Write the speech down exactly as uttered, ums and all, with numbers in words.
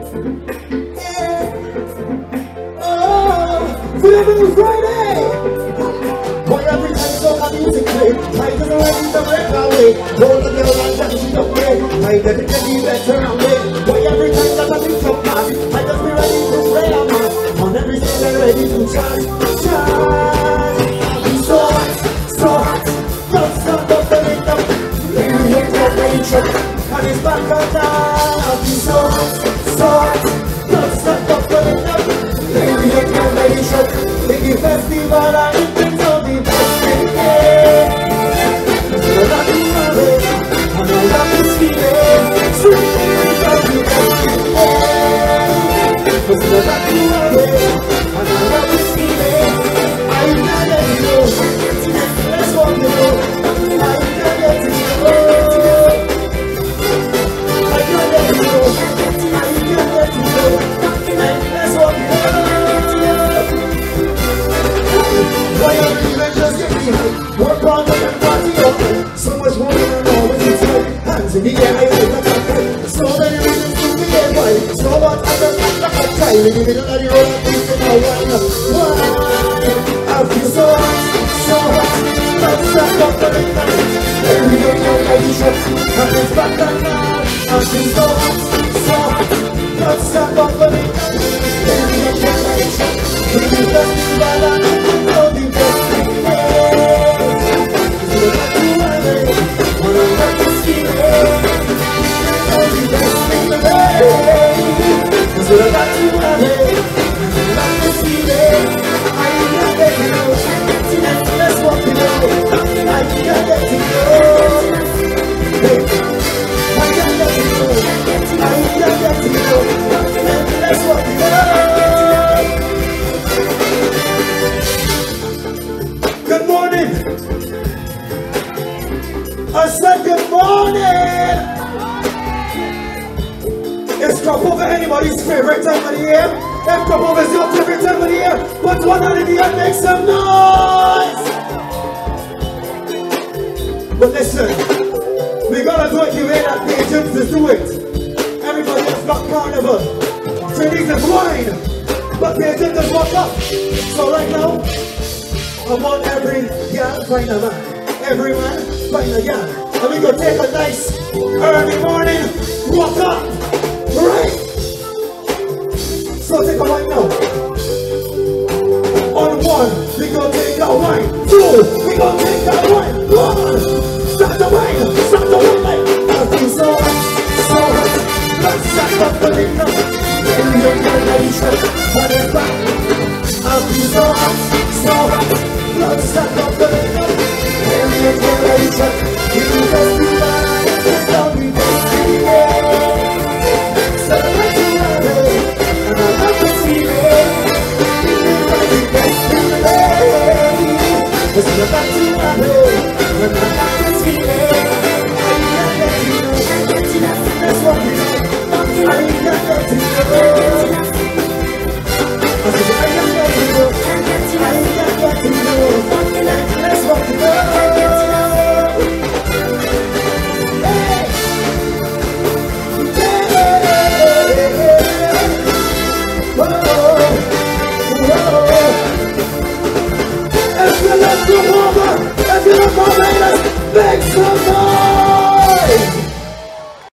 Feeling Friday! Boy, every time so my music play, I just ready to break away. Hold the girl and just she don't play. I get it to be better on me. Boy, every time that I think of man, I just be ready to play a man. On every stage I'm ready to charge, charge. I'm so hot, so hot. Don't stop, don't let it up. Maybe hit that nature, and it's back on down. I'm so hot, so hot. Don't stop, don't let it up. Maybe hit that nature. Big festival and it brings all the best in it. I love you, baby, and I love this feeling. Sweet things that you best in it. Cause I love you, baby, and I love this feeling. I can't let you go. Let's walk the road. I can't let you go. I can't let you go. I can't let you go. Let's walk the road. Why are you just getting high? Work on the party up. So much more than always inside. Hands in the air, I feel like I'm high. So many reasons to be get by. So what I just like like a try. In the middle of the road, I'm thinking I wanna. Why? I feel so hot, so hot. Let's stop up the night. Every day I'm ready to shut. And it's back and now. I feel so hot, so hot. Let's stop up the night. Every day I'm ready to shut. It's the festival and it's all the best thing. It's the best thing I made. When I got this feeling, it's all the best thing I made. It's the best thing I made. When I got this feeling, I can't let you go. Let's walk it out. I can't let you go. I can't let you go. I can't let you go. Let's walk it out. Good morning. I said good morning. Is crop over anybody's favorite time of the year? If crop over is your favorite time of the year, put one out in the air, make some noise. But listen, we gotta do it the way that patrons is do it. Everybody has got carnival. Trinity is wine, but patrons just walk up. So right now, I want every girl find a man, every man find a girl, and we go take a nice early morning walk up, right? So take a wine now. On one, we go take a wine. Two, we go take a wine. One, start the wine, start the wine. I feel so hot, so hot. Let's start up the window. Then you're gonna be shut, but it's back. I feel so hot, so hot. Let's start up the window. Then you're gonna be shut.